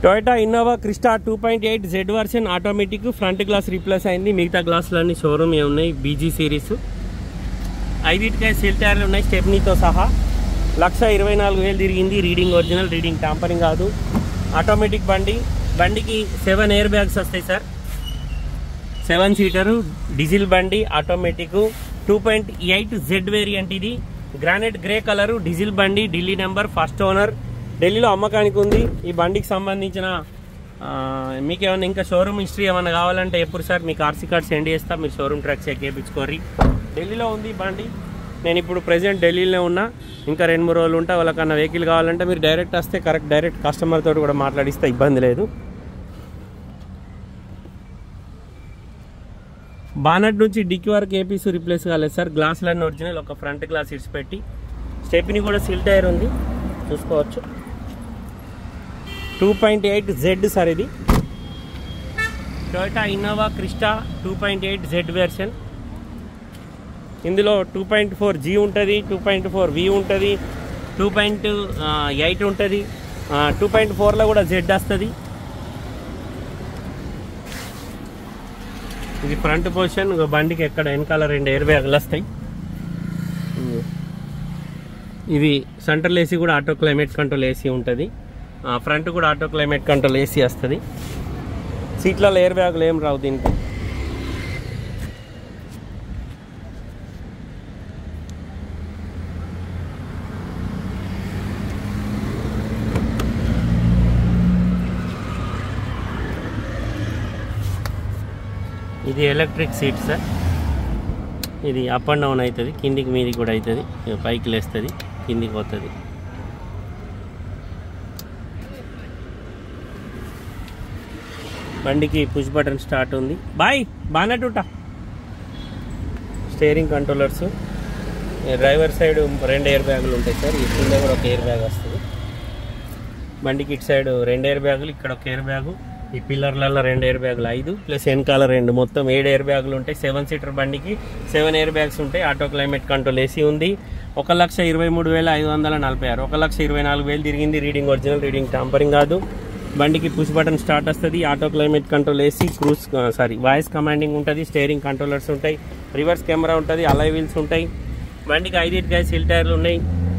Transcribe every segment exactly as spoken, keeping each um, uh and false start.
Toyota Innova Crysta two point eight Z version automatic, front glass replace అయింది, మిగతా గ్లాసులన్నీ showroom ఉన్నాయి. BG series ఐదిటికే సెల్ టైర్లు ఉన్నాయి స్టెప్నీతో సహా. లక్ష ఇరవై నాలుగు వేలు తిరిగింది. రీడింగ్ ఒరిజినల్, రీడింగ్ టాంపరింగ్ కాదు. ఆటోమేటిక్ బండి. బండికి సెవెన్ ఎయిర్ బ్యాగ్స్ వస్తాయి సార్. సెవెన్ సీటరు డీజిల్ బండి, automatic, two point eight Z variant. ఇది గ్రానైట్ గ్రే కలరు, డీజిల్ బండి, ఢిల్లీ నెంబర్, ఫస్ట్ ఓనర్, ఢిల్లీలో అమ్మకానికి ఉంది. ఈ బండికి సంబంధించిన మీకు ఏమైనా ఇంకా షోరూమ్ హిస్టరీ ఏమైనా కావాలంటే ఎప్పుడు సార్ మీకు ఆర్సీ కార్డ్ సెండ్ చేస్తా, మీరు షోరూమ్ ట్రాక్ చెక్ చేయించుకోర్రి. ఢిల్లీలో ఉంది బండి. నేను ఇప్పుడు ప్రెజెంట్ ఢిల్లీలో ఉన్నా, ఇంకా రెండు మూడు రోజులు ఉంటా. వాళ్ళకన్నా వెహికల్ కావాలంటే మీరు డైరెక్ట్ వస్తే కరెక్ట్ డైరెక్ట్ కస్టమర్ తోటి కూడా మాట్లాడిస్తే ఇబ్బంది లేదు. బానట్ నుంచి డిక్కి వరకు ఏ పీసు రిప్లేస్ కాలేదు సార్. గ్లాసులన్నీ ఒరిజినల్, ఒక ఫ్రంట్ గ్లాస్ ఇడ్స్ పెట్టి, స్టెప్ని కూడా సిల్ టైర్ ఉంది చూసుకోవచ్చు. Two point eight Z sir ఇది. Toyota Innova Crysta two point eight Z version. ఇందులో టూ పాయింట్ ఫోర్ జీ ఉంటుంది, టూ పాయింట్ ఫోర్ వి ఉంటుంది, టూ పాయింట్ ఎయిట్ ఉంటుంది, టూ పాయింట్ ఫోర్లో కూడా జెడ్ వస్తుంది. ఇది ఫ్రంట్ పొజిషన్. బండికి ఎక్కడ వెనకాల రెండు ఎయిర్ బ్యాగులు వస్తాయి. ఇది సెంట్రల్ ఏసీ కూడా ఆటో క్లైమేట్ కంట్రోల్ ఏసీ ఉంటుంది. ఫ్రంట్ కూడా ఆటో క్లైమేట్ కంట్రోల్ ఏసీ వస్తుంది. సీట్లలో ఎయిర్ బ్యాగులు ఏం రావు దీనికి. ఇది ఎలక్ట్రిక్ సీట్ సార్. ఇది అప్ అండ్ డౌన్ అవుతుంది, కిందికి మీదికి కూడా అవుతుంది, పైకి లేస్తుంది, కిందికి పోతుంది. బండికి పుష్ బటన్ స్టార్ట్ ఉంది. బాయ్ బానట్టుట. స్టీరింగ్ కంట్రోలర్స్, డ్రైవర్ సైడ్ రెండు ఎయిర్ బ్యాగులు ఉంటాయి సార్. ఈ కింద కూడా ఒక ఎయిర్ బ్యాగ్ వస్తుంది. బండికి ఇటు సైడ్ రెండు ఎయిర్ బ్యాగులు, ఇక్కడ ఒక ఎయిర్ బ్యాగు, ఈ పిల్లర్లలో రెండు ఎయిర్ బ్యాగులు ఐదు ప్లస్ వెనకాల రెండు, మొత్తం ఏడు ఎయిర్ బ్యాగులు ఉంటాయి. సెవెన్ సీటర్ బండికి సెవెన్ ఎయిర్ బ్యాగ్స్ ఉంటాయి. ఆటో క్లైమేట్ కంట్రోల్ ఏసీ ఉంది. ఒక లక్ష ఇరవై మూడు వేల ఐదు వందల నలభై ఆరు ఒక లక్ష ఇరవై నాలుగు వేలు తిరిగింది. రీడింగ్ ఒరిజినల్, రీడింగ్ టాంపరింగ్ కాదు. బండికి పుష్ బటన్ స్టార్ట్ వస్తుంది. Auto climate control AC, cruise sorry voice commanding ఉంటుంది. స్టీరింగ్ కంట్రోలర్స్ ఉంటాయి, రివర్స్ కెమెరా ఉంటుంది, అలై వీల్స్ ఉంటాయి. బండికి ఐదింటికి సిల్ టైర్లు ఉన్నాయి.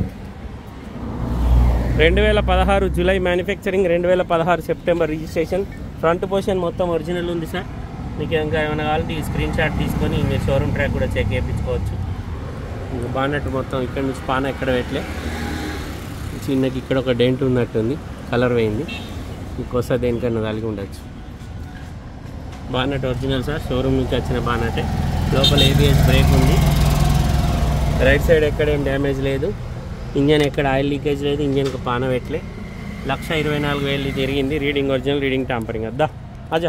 రెండు వేల పదహారు జూలై మ్యానుఫ్యాక్చరింగ్, రెండు వేల పదహారు సెప్టెంబర్ రిజిస్ట్రేషన్. ఫ్రంట్ పొజిషన్ మొత్తం ఒరిజినల్ ఉంది సార్. మీకు ఇంకా ఏమైనా కావాలంటే ఈ స్క్రీన్ షాట్ తీసుకొని మీరు షోరూమ్ ట్రాక్ కూడా చెక్ చేయించుకోవచ్చు. బానట్ మొత్తం ఇక్కడ నుంచి పాన ఎక్కడ పెట్టలే, చిన్నకి ఇక్కడ ఒక డెంట్ ఉన్నట్టుంది, కలర్ పోయింది. ఇంకోసారి దేనికన్నా కలిగి ఉండొచ్చు. బానట్ ఒరిజినల్ సార్, షోరూమ్ నుంచి వచ్చిన బానటే. లోపల ఏబిఎస్ బ్రేక్ ఉంది. రైట్ సైడ్ ఎక్కడేం డ్యామేజ్ లేదు. ఇంజన్ ఎక్కడ ఆయిల్ లీకేజ్ లేదు. ఇంజన్కి పాన పెట్టలే. లక్ష ఇరవై నాలుగు వేలు తిరిగింది. Reading original, reading tampering. అద్దా అజా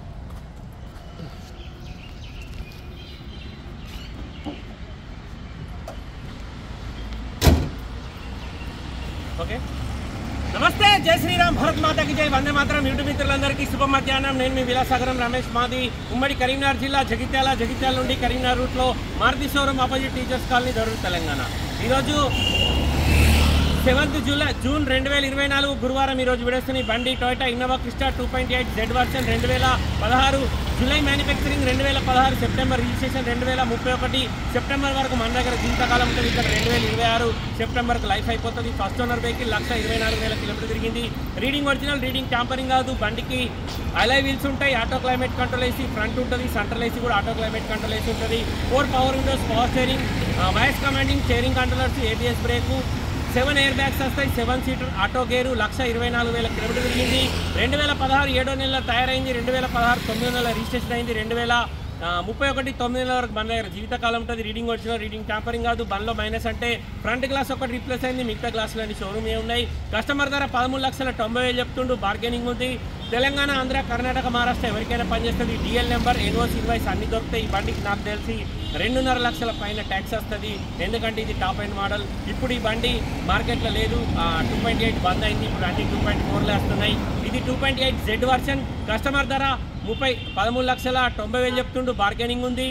ఓకే. నమస్తే, జై శ్రీరామ్, భారత్ మాతాకి జై, వందే మాతరం. యూట్యూబ్ మిత్రులందరికీ శుభ మధ్యాహ్నం. నేను మీ విలాసాగరం రమేష్. మాది ఉమ్మడి కరీంనగర్ జిల్లా, జగిత్యాల. జగిత్యాల నుండి కరీంనగర్ రూట్లో Maruti showroom opposite teachers colony, దొరుకు, తెలంగాణ. ఈరోజు సెవెంత్ జూలై జూన్ రెండు వేల ఇరవై నాలుగు గురువారం. ఈరోజు విడేస్తున్న బండి Toyota Innova Crysta two point eight Z version, రెండు వేల పదహారు జూలై మ్యానుఫ్యాక్చరింగ్, రెండు వేల పదహారు సెప్టెంబర్ రిజిస్ట్రేషన్, రెండు వేల ముప్పై ఒకటి సెప్టెంబర్ వరకు మన దగ్గర జీవితకాలం ఉంటుంది. ఇక్కడ రెండు వేల ఇరవై ఆరు సెప్టెంబర్కి లైఫ్ అయిపోతుంది. ఫస్ట్ ఓనర్ వెహికల్, లక్ష ఇరవై నాలుగు వేల కిలోమీటర్ తిరిగింది. రీడింగ్ ఒరిజినల్, రీడింగ్ టాంపరింగ్ కాదు. బండికి అలై వీల్స్ ఉంటాయి, auto climate control AC, front ఉంటుంది, సెంట్రల్ ఏసీ కూడా ఆటో క్లైమేట్ కంట్రోల్ ఏసీ ఉంటుంది. Four power windows, power steering, voice commanding, steering controllers, ABS brake, seven air bags వస్తాయి. Seven seater auto gear. Lakh ఇరవై నాలుగు వేల kilometre తిరిగింది. రెండు వేల పదహారు ఏడో నెలలో తయారైంది. రెండు వేల పదహారు తొమ్మిది నెలల రిజిస్ట్రేషన్ అయింది. రెండు వేల ముప్పై ఒకటి తొమ్మిది నెలల వరకు మన దగ్గర జీవితకాలం ఉంటుంది. రీడింగ్ వచ్చిన రీడింగ్ టాంపరింగ్ కాదు. బండ్లో మైనస్ అంటే ఫ్రంట్ గ్లాస్ ఒకటి రీప్లేస్ అయింది, మిగతా గ్లాసులు అన్ని షోరూమ్ ఏ ఉన్నాయి. కస్టమర్ ధర పదమూడు లక్షల తొంభై వేలు చెప్తుండు. బార్గెనింగ్ ఉంది. తెలంగాణ, ఆంధ్ర, కర్ణాటక, మహారాష్ట్ర ఎవరికైనా పనిచేస్తుంది. డిఎల్ నెంబర్, ఎన్ఓసి, ఇన్వాయిస్ అన్ని దొరుకుతాయి. ఈ బండికి నాకు తెలిసి రెండున్నర లక్షల పైన ట్యాక్స్ వస్తుంది, ఎందుకంటే ఇది టాప్ అండ్ మోడల్. ఇప్పుడు ఈ బండి మార్కెట్లో లేదు. టూ పాయింట్ ఎయిట్ బంద్ అయింది. ఇప్పుడు అన్ని టూ పాయింట్ ఫోర్లే వస్తున్నాయి. ఇది two point eight Z version. Customer ధర ముప్పై పదమూడు లక్షల తొంభై వేలు చెప్తుండు. బార్గెనింగ్ ఉంది.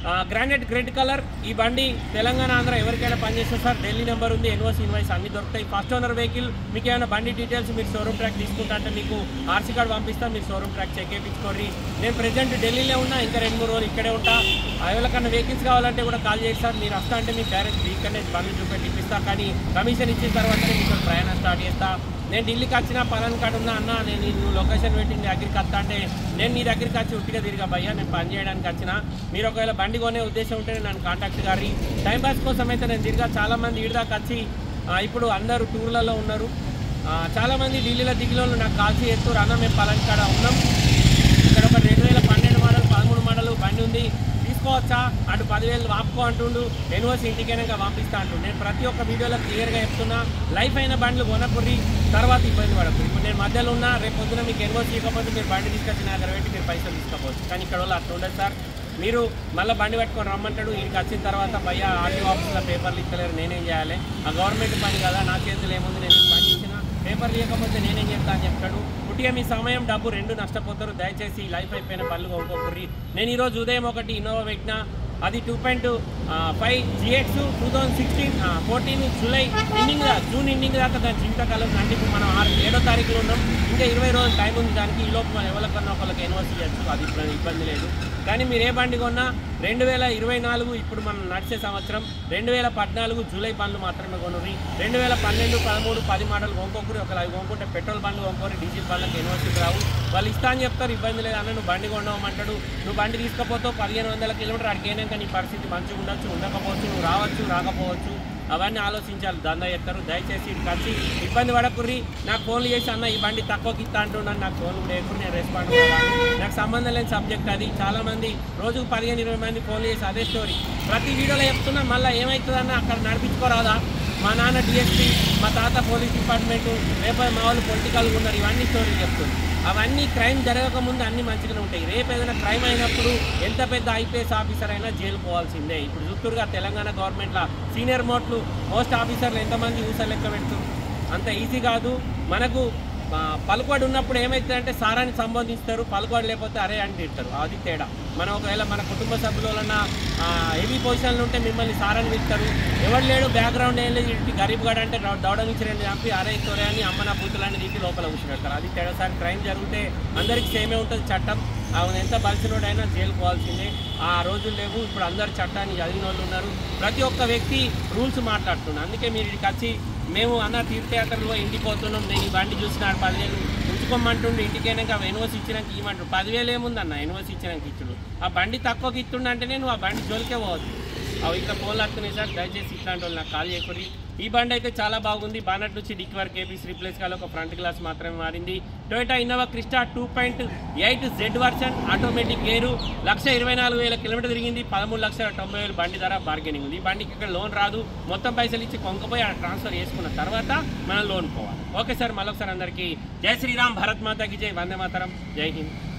గ్రానైట్ రెడ్ కలర్ ఈ బండి తెలంగాణ ఆంధ్ర ఎవరికైనా పనిచేస్తే సార్ ఢిల్లీ నెంబర్ ఉంది, ఎన్ఓసి ఇన్వాయిస్ అన్ని దొరుకుతాయి. ఫస్ట్ ఓనర్ వెహికల్ మీకు ఏమైనా బండి డీటెయిల్స్ మీరు షోరూమ్ ట్రాక్ తీసుకుంటా అంటే మీకు ఆర్సీ కార్డు పంపిస్తాం, మీరు షోరూమ్ ట్రాక్ చెక్ చేయించుకోండి. నేను ప్రెజెంట్ ఢిల్లీలో ఉన్నా, ఇంకా రెండు మూడు రోజులు ఇక్కడే ఉంటా. ఎవరికన్నా వెహికల్స్ కావాలంటే కూడా కాల్ చేసి సార్ మీరు వస్తా అంటే మీకు డైరెక్ట్ ఇక్కడనే బండి చూపెట్టి ఇప్పిస్తా, కానీ కమిషన్ ఇచ్చిన తర్వాతనే మీకు ప్రయాణం స్టార్ట్ చేస్తా. నేను ఢిల్లీకి వచ్చిన పలాన్ కాడ ఉన్నా అన్న, నేను నువ్వు లొకేషన్ పెట్టి నీ దగ్గరికి వస్తా అంటే నేను నీ దగ్గరికి వచ్చి ఉట్టిగా తిరిగా భయ్యా నేను పని చేయడానికి వచ్చిన, మీరు ఒకవేళ బండి కొనే ఉద్దేశం ఉంటే నన్ను కాంటాక్ట్ గారి. టైం పాస్ కోసం అయితే నేను తిరిగా. చాలామంది ఈడదాకా వచ్చి ఇప్పుడు అందరూ టూర్లలో ఉన్నారు. చాలామంది ఢిల్లీలో దిగిలోళ్ళు నాకు కాల్ చేస్తారు, అన్న మేము పలాన్ కాడ ఉన్నాం, ఇక్కడ ఒక రెండు వేల పన్నెండు మోడల్ పదమూడు మోడల్ బండి ఉంది తీసుకోవచ్చా, అటు పదివేలు వాపుకో అంటుండు, ఎన్ఓసి ఇంటికైనా పంపిస్తా అంటుండు. నేను ప్రతి ఒక్క వీడియోలో క్లియర్గా చెప్తున్నా, లైఫ్ అయిన బండ్లు కొనకుర్రి, తర్వాత ఇబ్బంది పడకు. ఇప్పుడు నేను మధ్యలో ఉన్నా, రేపు పొద్దున మీకు ఎన్ఓసి ఇవ్వకపోతే మీరు బండి తీసుకొచ్చి నా దగ్గర పెట్టి మీరు పైసలు తీసుకోవచ్చు. కానీ ఇక్కడ వాళ్ళు అట్లా ఉండదు సార్, మీరు మళ్ళీ బండి పెట్టుకొని రమ్మంటాడు, ఇంటికి వచ్చిన తర్వాత భయ్యా ఆర్టీఓ ఆఫీస్లో పేపర్లు ఇస్తలేరు, నేనేం చేయాలి, ఆ గవర్నమెంట్ పని కదా, నా చేతులు ఏముంది, నేను పని ఇచ్చిన పేపర్లు ఇవ్వకపోతే నేనేం చెప్తా అని చెప్తాడు. పుట్టిగా మీ సమయం డబ్బు రెండు నష్టపోతారు. దయచేసి లైఫ్ అయిపోయిన పనులు కొనుక్కోకుర్రి. నేను ఈరోజు ఉదయం ఒకటి ఇన్నోవా పెట్టినా, అది two point five GX two thousand sixteen fourteen July ending June ending దాకా దాని జీవితకాలం అంటే ఇప్పుడు మనం ఆరు ఏడో తారీఖులో ఉన్నాం, ఇంకా ఇరవై రోజులు టైం ఉంది దానికి. ఈ లోపు మనం ఎవరికన్నా ఒకరికి ఎన్ఓసి ఇవ్వచ్చు, అది ఇప్పుడు ఇబ్బంది లేదు. కానీ మీరు ఏ బండి కొన్నా రెండు వేల ఇరవై నాలుగు ఇప్పుడు మనం నడిచే సంవత్సరం రెండు వేల పద్నాలుగు జూలై బండ్లు మాత్రమే కొనుర్రి. రెండు వేల పన్నెండు పదమూడు పది మోడల్ కొనుక్కోకూరి. ఒకవేళ అవి కొనుక్కుంటే పెట్రోల్ బండ్లు కొనుక్కోరి, డీజిల్ బండ్లకు ఎన్ఓసీకి రావు. వాళ్ళు ఇస్తా అని చెప్తారు, ఇబ్బంది లేదు అన్న, నువ్వు బండి కొనవమంటాడు, నువ్వు బండి తీసుకపోతావు పదిహేను వందల కిలోమీటర్ అడిగైనాక నీ పరిస్థితి మంచిగా ఉండొచ్చు, ఉండకపోవచ్చు, నువ్వు రావచ్చు రాకపోవచ్చు, అవన్నీ ఆలోచించాలి. దందా చేస్తారు. దయచేసి ఇటు వచ్చి ఇబ్బంది పడకుర్రి. నాకు ఫోన్లు చేసి అన్న ఈ బండి తక్కువకి ఇస్తా అంటున్నాను, నాకు ఫోన్లు లేకుండా నేను రెస్పాండ్ అవ్వాలి, నాకు సంబంధం లేని సబ్జెక్ట్ అది. చాలామంది రోజుకు పదిహేను ఇరవై మంది ఫోన్లు చేసి అదే స్టోరీ ప్రతి వీడియోలో చెప్తున్నా. మళ్ళీ ఏమవుతుందన్న అక్కడ నడిపించుకోరాదా, మా నాన్న డిఎస్పీ, మా తాత పోలీస్ డిపార్ట్మెంటు, రేపు మా వాళ్ళు పొలిటికల్గా ఉన్నారు, ఇవన్నీ స్టోరీలు చెప్తుంది. అవన్నీ క్రైమ్ జరగకముందు అన్నీ మంచిగానే ఉంటాయి. రేపు ఏదైనా క్రైమ్ అయినప్పుడు ఎంత పెద్ద ఐపీఎస్ ఆఫీసర్ అయినా జైలు పోవాల్సిందే. ఇప్పుడు చూస్తురుగా తెలంగాణ గవర్నమెంట్లో సీనియర్ మోట్లు మోస్ట్ ఆఫీసర్లు ఎంతమంది ఊస లెక్క పెడుతున్నారు. అంత ఈజీ కాదు. మనకు పలుకుబడి ఉన్నప్పుడు ఏమవుతుందంటే సారాన్ని సంబోధిస్తారు, పలుకుబడి లేకపోతే అరే అని తింటారు, అది తేడా. మనం ఒకవేళ మన కుటుంబ సభ్యుల వలన హెవీ పొజిషన్లు ఉంటే మిమ్మల్ని సారాన్ని పిలుస్తారు. ఎవరు లేడు బ్యాక్గ్రౌండ్ ఏం లేదు, ఇంటి గరీబ్ గాడు అంటే దౌడ నుంచి రెండు చంపి అరే తొరే అని అమ్మ నా బూతులని తీసి లోపల కూర్చోబెడతారు, అది తేడా సార్. క్రైమ్ జరిగితే అందరికీ సేమే ఉంటుంది చట్టం. అవును, ఎంత బలిసినోడైనా జైలు పోవాల్సిందే. ఆ రోజులు లేవు, ఇప్పుడు అందరు చట్టాన్ని చదివిన వాళ్ళు ఉన్నారు. ప్రతి ఒక్క వ్యక్తి రూల్స్ మాట్లాడుతున్నారు. అందుకే మీరు ఇక్కడికి వచ్చి మేము అన్న తీర్థయాత్రలో ఇంటికి పోతున్నాం, నేను ఈ బండి చూసినాడు పదివేలు ఉంచుకోమంటుండే, ఇంటికైనాక ఎన్ఓసి ఇచ్చినాక ఇవ్వమంటాడు. పదివేలు ఏముందన్న ఎన్ఓసి ఇచ్చినాక ఇచ్చుడు, ఆ బండి తక్కువకి ఇస్తుండే అంటే నేను ఆ బండి జోలికే పోవద్దు. అవి ఇట్లా ఫోన్లు వస్తున్నాయి సార్, దయచేసి ఇట్లాంటి వాళ్ళు నాకు కాల్ చేయకూడదు. ఈ బండి అయితే చాలా బాగుంది. బానట్ నుంచి డిక్ వరకు ఏపీస్ రీప్లేస్ కావాలి, ఒక ఫ్రంట్ గ్లాస్ మాత్రమే మారింది. Toyota Innova Crysta two point eight Z version, automatic gear, lakh ఇరవై నాలుగు వేల కిలోమీటర్ తిరిగింది. పదమూడు లక్షల తొంభై వేలు బండి ధర బార్గెనింగ్ ఉంది. ఈ బండికి ఇక్కడ లోన్ రాదు, మొత్తం పైసలు ఇచ్చి కొంకపోయి ట్రాన్స్ఫర్ చేసుకున్న తర్వాత మనం లోన్ పోవాలి. ఓకే సార్, మరొకసారి అందరికీ జై శ్రీరామ్, భారత్ మాతాకి జై, వందే మాతరం, జై హింద్.